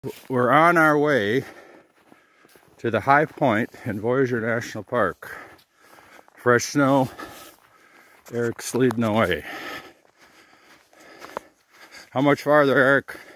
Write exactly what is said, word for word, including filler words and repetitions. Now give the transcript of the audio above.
We're on our way to the high point in Voyageurs National Park. Fresh snow, Eric's leading the way. How much farther, Eric?